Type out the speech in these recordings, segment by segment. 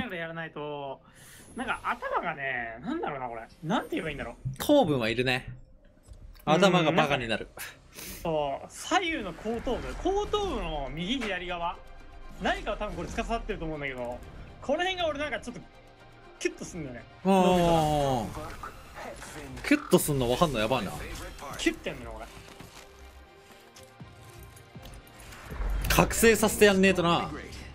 がらやらないと、なんか頭がね、なんだろうな、これ。なんて言えばいいんだろう。 糖分はいるね。頭がバカになる。 そう、左右の後頭部の右左側、何かは多分これ司ってると思うんだけど、この辺が俺なんかちょっとキュッとすんだよね。 ああ。キュッとすんの分かんのやばいな。 キュッてやんのよ、これ。 覚醒させてやんねえとな。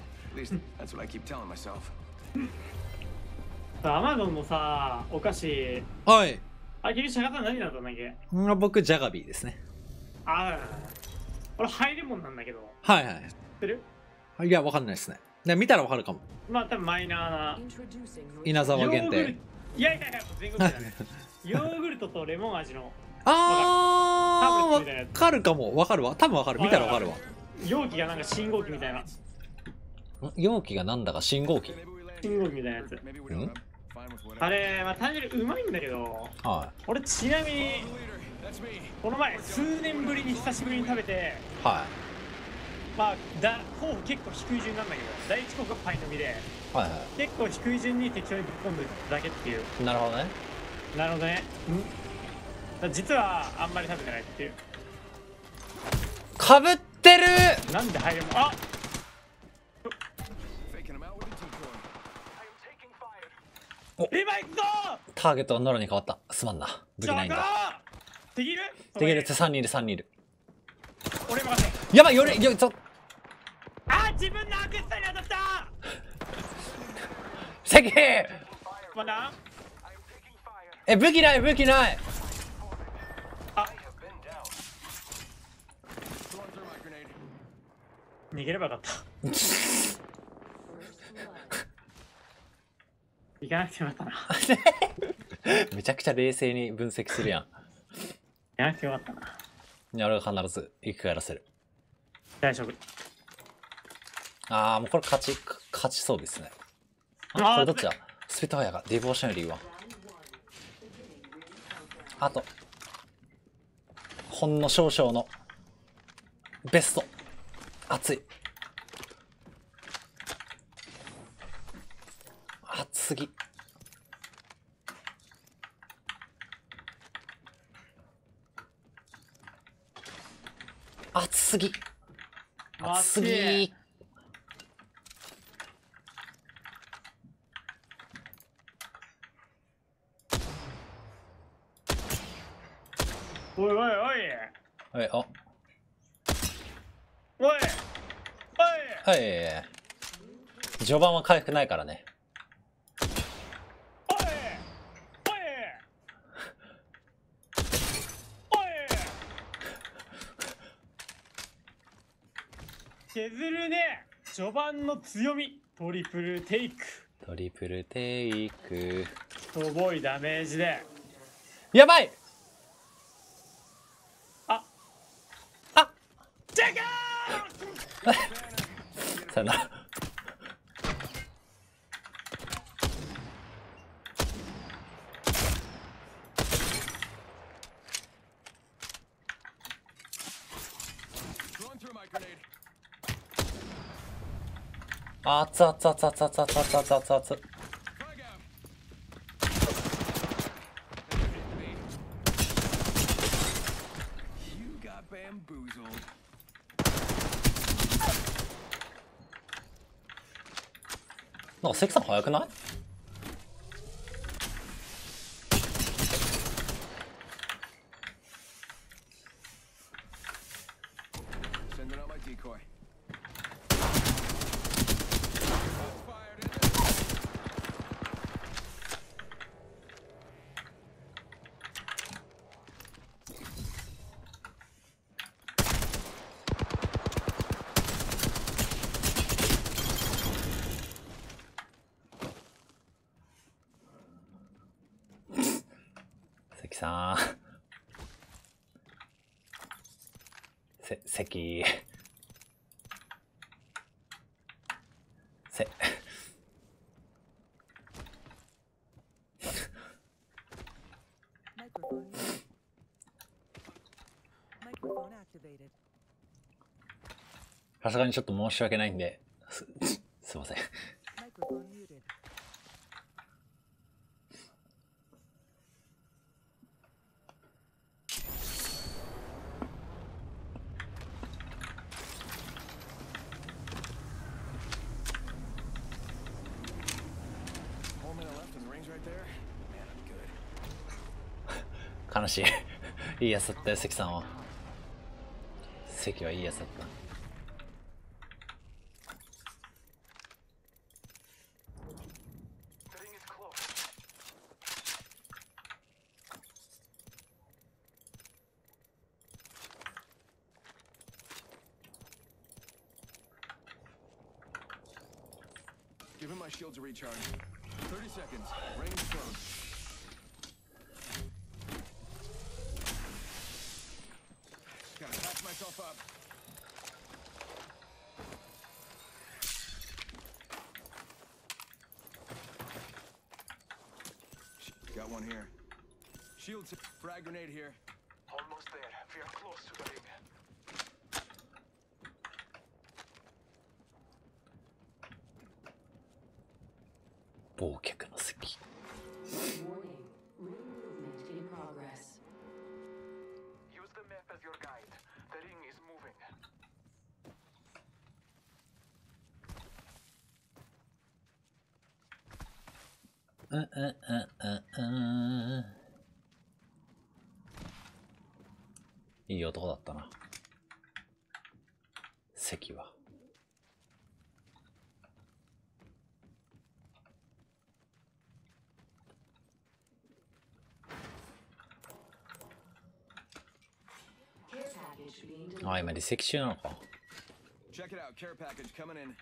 アマゾンのさ、お菓子、 はい。 あ、結局シャカさん何だったんだっけ？ 僕、ジャガビーですね。 ああ、俺入るもんなんだけど。 はいはい。 知ってる？ いや、分かんないですね。で見たら分かるかも。 まあ多分マイナーな。 稲沢限定。 いやいやいや、もう全国だね。ヨーグルトとレモン味の。 あー、分かるかも。分かるわ。多分分かる。見たら分かるわ。 容器がなんか信号機みたいな。 容器がなんだか信号機。 信号機みたいなやつ。あれ、まあ単純にうまいんだけど、 はい。 俺ちなみに、この前、数年ぶりに久しぶりに食べて、 はい。 まあ、候補結構低い順なんだけど、第一候補がパイの実で、 はいは結構低い順に適当にぶっ込んでるだけっていう。 い。なるほどね。 なるほどね。実はあんまり食べてないっていう。 かぶってる。 なんで入るの？あ、今行くぞ。 ターゲットはノラに変わった。すまんな。武器ないんだ。 できる？ できるって3人いる3人いる。 俺任せ。 やばいよりよちょ。 あ、自分のアクスタに当たった。 関。 まだ？ 武器ない武器ない。 あ、逃げればよかった。行かなくてよかったな。 めちゃくちゃ冷静に分析するやん。 行かなくてよかったな。 いや俺が必ず行くやらせる。 大丈夫。 ああもうこれ勝ちそうですね。これどっちだ？スピットファイアがディボーションよりいいわ。あとほんの少々のベスト熱い熱すぎ。熱すぎ熱すぎ。 おいおいおいはいあおいおい。 はい序盤は回復ないからね。 おいおいおい。削るね。序盤の強み、トリプルテイク。 トリプルテイク。 すごいダメージで。 やばい。 あチェックさよなら。熱々熱々熱々熱々熱々。なんか関さん早くない？関さん関さすがにちょっと申し訳ないんで、すいません。 悲しい。いいやつだったよ、関さんは。関はいいやつだった。 Give him my shield to recharge. 30 seconds. Ring close. Gotta patch myself up. Got one here. Shield frag grenade here. Almost there. We are close to the ring. Warning. Ring movement in progress. Use the map as your guide. The ring is moving. いい男だったな、関は。あ、今離席中なのか。 Check it out. Care package coming in.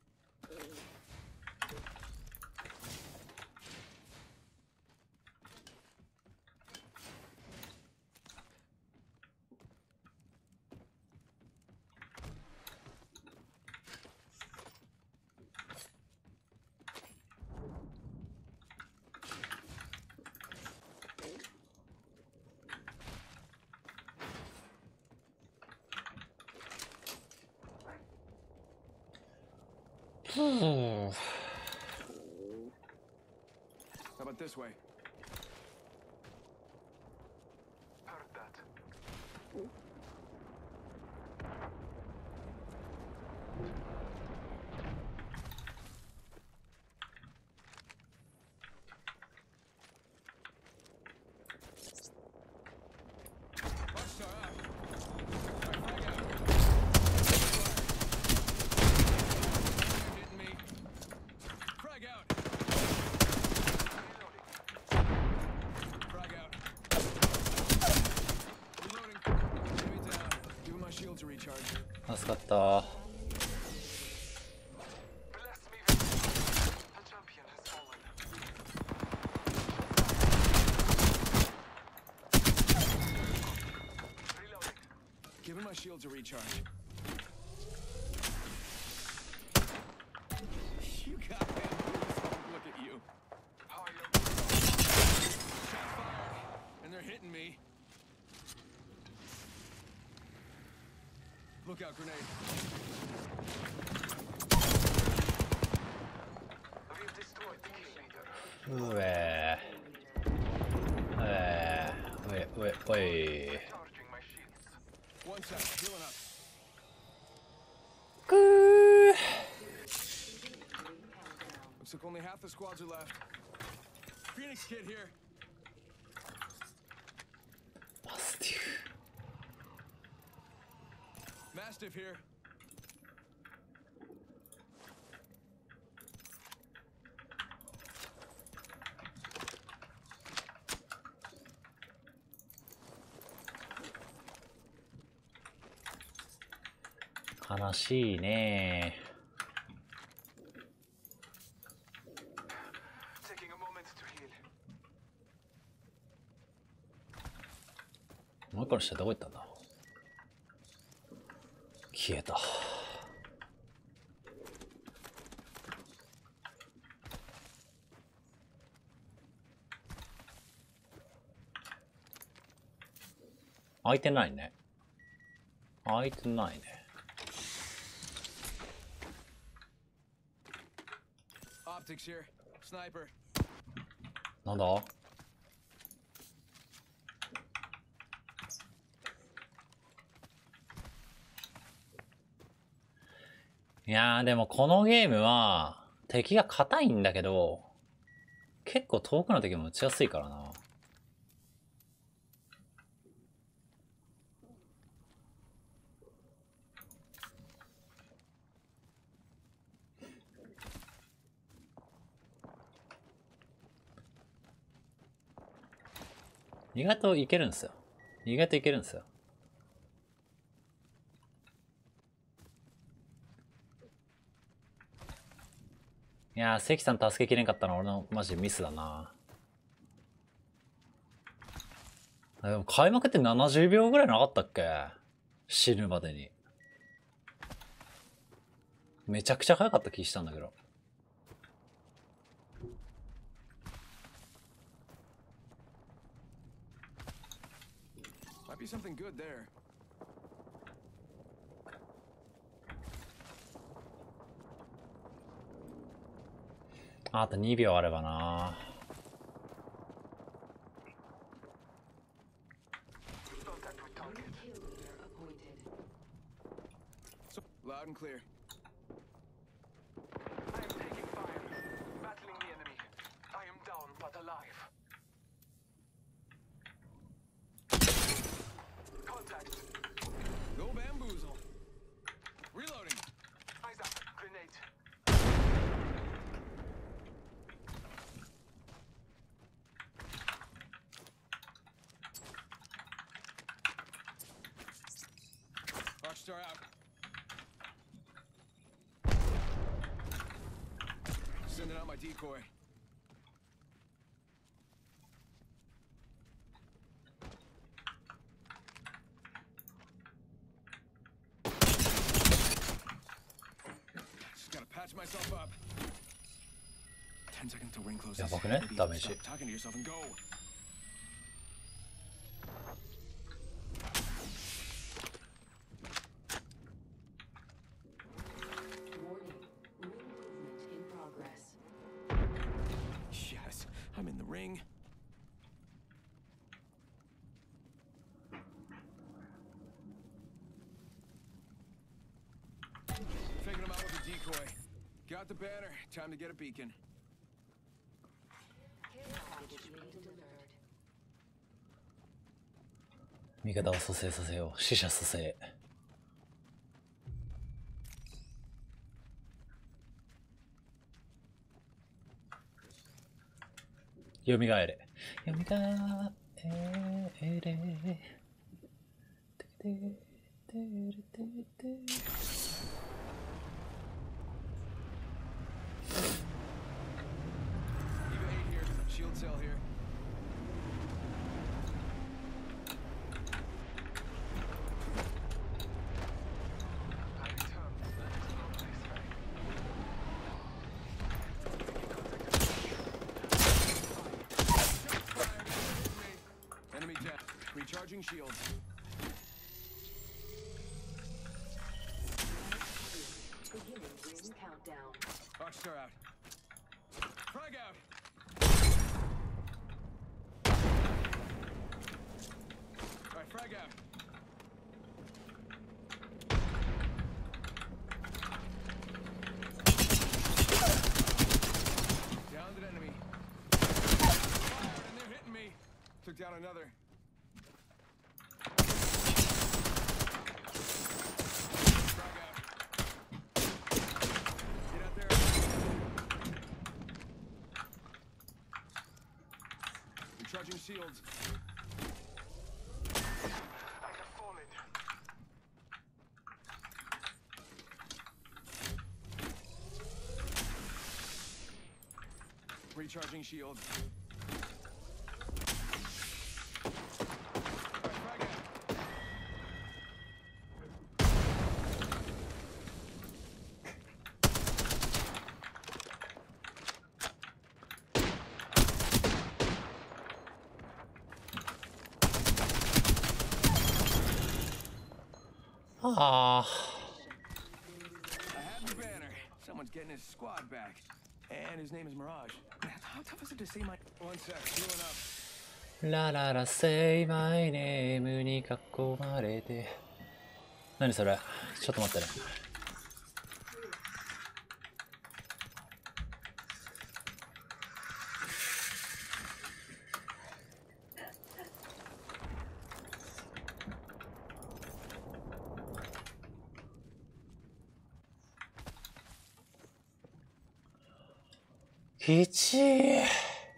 How about this way? Heard that. 助かった。 Give him my shield to recharge. You got him. Look at you. Shot fired, and they're hitting me. Look out, grenade. We've destroyed the kill leader. うえおい。 One sec, healing up. くー。 Looks like only half the squads are left. Phoenix kid here. マスティフ。 Mastiff here. Mastiff. 悲しいね。もう一個の下どこ行ったんだ。消えた。開いてないね。開いてないね。 Optics here. Sniper. なんだ。いやーでもこのゲームは敵が硬いんだけど結構遠くの時も打ちやすいからな。意外といけるんですよ。意外といけるんですよ。いやー、関さん助けきれんかったのは俺のマジでミスだな。でも開幕って70秒ぐらいなかったっけ？死ぬまでに。めちゃくちゃ早かった気したんだけど。 Might be something good there. あと2秒あればな。 Loud and clear. I am taking fire. Battling the enemy. I am down but alive. Contact. Go bamboozle. Reloading. Eyes up. Grenade. Rockstar out. Sending out my decoy. Just gotta patch myself up. 10 seconds till ring closes. やばくね？ Maybe ダメージ。 stop talking to yourself and go. Warning. Ring movement in progress. Yes, I'm in the ring. Faking him out with a decoy. Got the banner. Time to get a beacon. Care package being delivered. 味方を蘇生させよう。死者蘇生。よみがえれ。よみがえれ。ててててて。 Eva 8 here. Shield cell here. I return. Enemy dead. Recharging shields. Beginning ring countdown. Rockstar out. Frag out. Alright, frag out. Downed an enemy. Fired and they're hitting me. Took down another. Frag out. Get out there. Recharging shields. I have fallen. Recharging shields. Alright, frag out. ああ。 I have the banner. Someone's getting his squad back. And his name is Mirage. Man, how tough is it to say my... One sec, healing up. ラララセイマイネームに囲まれて。何それ？ちょっと待ってね。 1。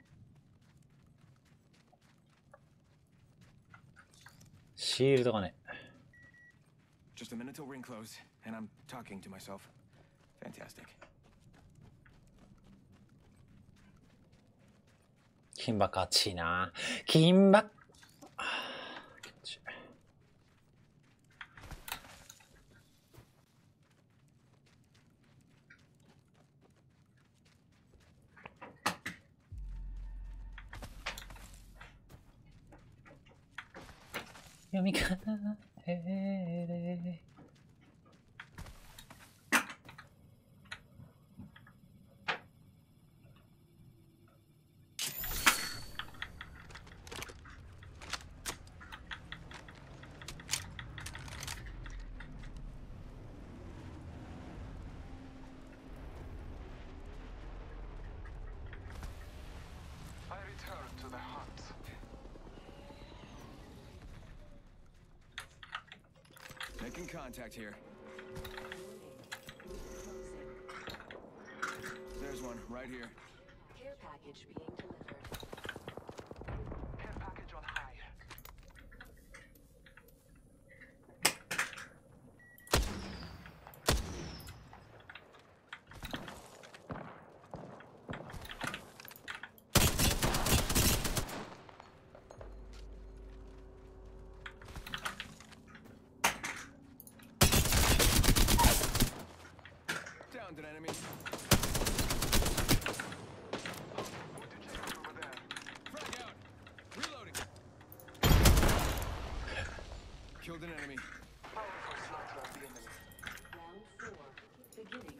シールドがね。 Just a minute till ring close, and I'm talking to myself. Fantastic. 金馬勝ちいな。金馬。気持ちいい。読みかな。 I return to the hunt. Making contact here. There's one right here. Care package being delivered. Care package on high. Downed an enemy. Wounded checkers over there. Frag out. Reloading. Killed an enemy. Powerful slaughter of the enemy. Round 4. Beginning ring.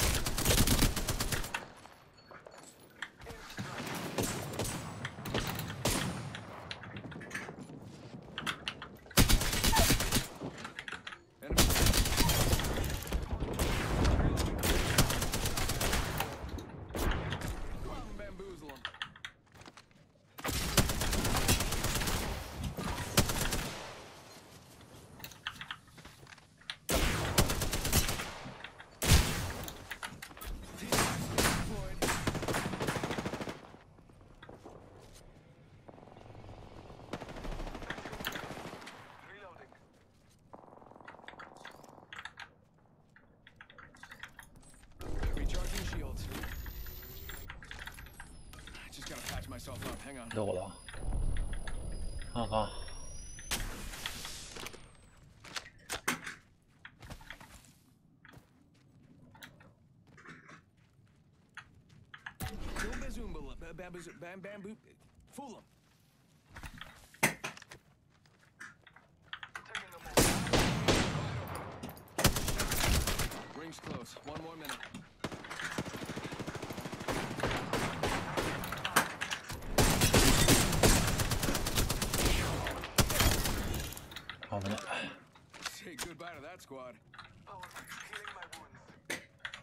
Enemy. Go out and bamboozle him. Deployed. Reloading. Recharging shields. Just gotta patch myself up. Hang on. どこだ。あかん。 Zoomba zoomba, bam bamboo. Fool him. Taking the move. Ring's close. One more minute. 危ね。 Say goodbye to that squad. Powerful. Healing my wounds.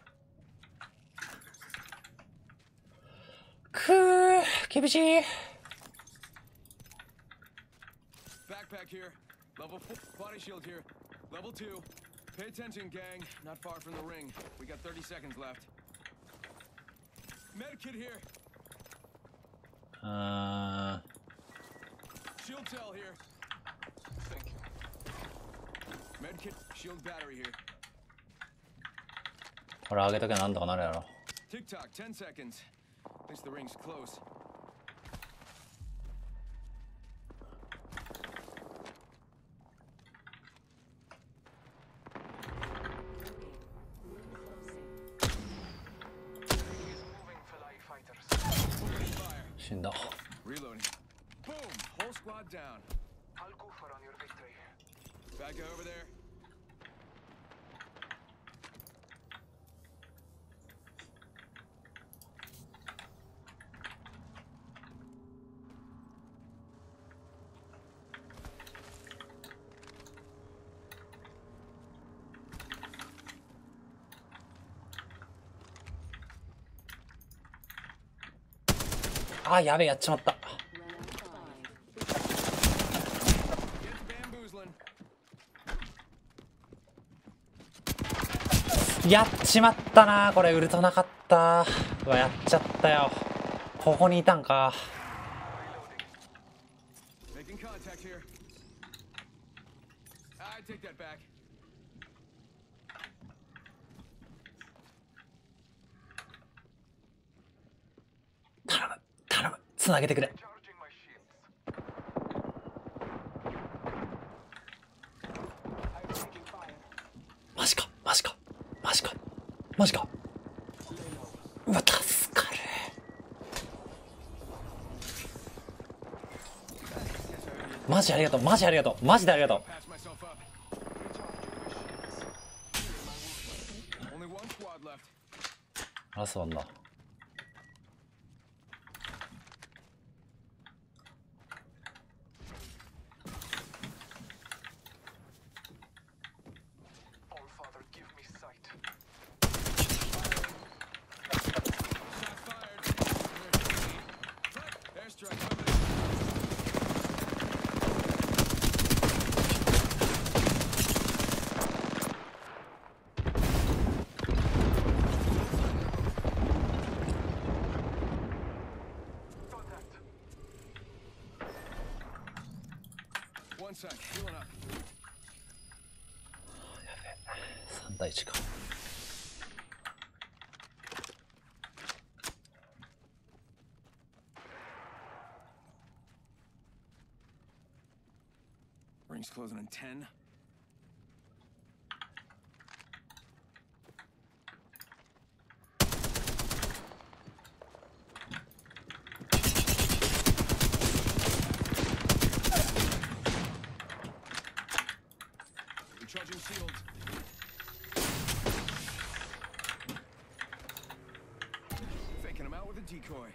くー、厳しい。 Backpack here. Level 4. Body shield here. Level 2. Pay attention, gang. Not far from the ring. We got 30 seconds left. Medkit here. あ Shield cell here. Thank you. Medkit. Shield battery here. ー、これ上げとけばなんとかなるやろ。 Tick tock. 10 seconds. At least the ring's close. Ring is moving, Fly fighters. Opening fire. 死んだ。 Reloading. Boom. Whole squad down. I'll go for on your victory. Bad guy over there. Ah, あー、やべえ、やっちまった。 Round 5. Get to bamboozling. やっちまったな。これウルトなかった。うわ、やっちゃったよ。ここにいたんか。 Making contact here. I take that back. 頼む頼む、つなげてくれ。 Charging my shields. I'm taking fire. マジかマジかマジかマジか。うわ、助かる。マジありがとう、マジありがとう、マジでありがとう。 Patch myself up. Only one squad left. ラストワンだ。 All Father, give me sight. Shot fired. Airstrike coming. Contact. One sec. Healing up. 3対1か。 Ring's closing in 10. Recharging shields. Faking him out with a decoy.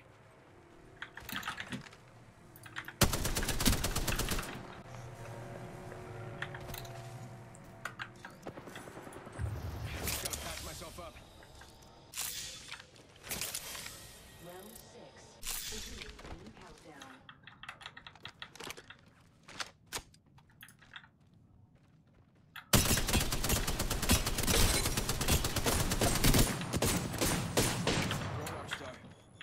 Gotta patch myself up. Round 6. Beginning ring countdown. Going up, Star.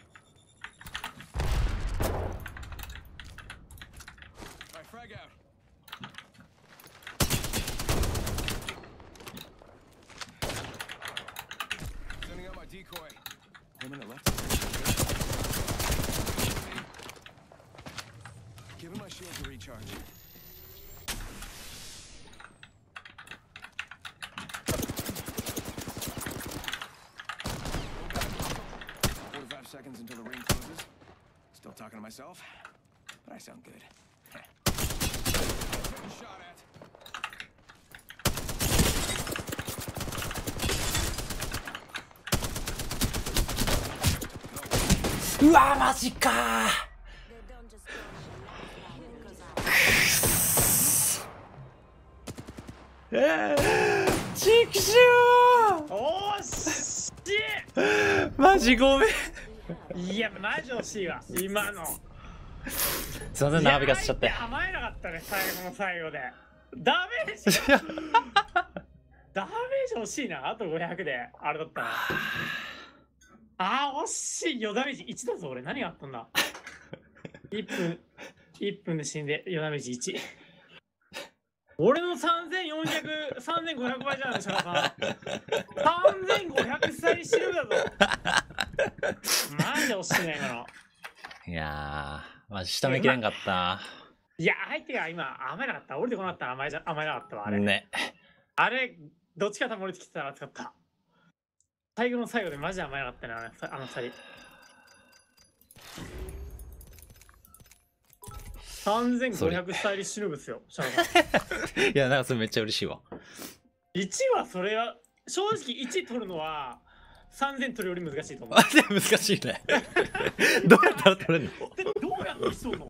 Alright, frag out. Sending out my decoy. 1 minute left. Giving my shield to recharge. Go back. 45 seconds until the ring closes. Still talking to myself, but I sound good. Getting shot at. うわ、マジか。ちくしょおーしう。マジごめん。 いやマジ惜しいわ今の。 すいません、長引かせちゃっていや甘えなかったね最後の最後で。ダメージダメージ惜しいな。あと500であれだったな。あー惜しい。よダメージ1だぞ俺。何があったんだ。1分で死んでよダメージ1。俺の3500倍じゃないですか。3500歳死ぬだぞ。マジで惜しいね今の。 いやー、マジ下見きれんかったいや相手が今甘えなかった。降りてこなかったら甘えなかったわあれ。 ね。 あれどっちか多分降りてきてたら熱かった。最後の最後でマジで甘えなかったねあの2人。3500スタイリッシュルブスよ。シャロさんいや、なんかそれめっちゃ嬉しいわ。 1はそれは正直1取るのは3000取るより難しいと思う。 難しいね。どうやったら取れるの？ でどうやって競うの？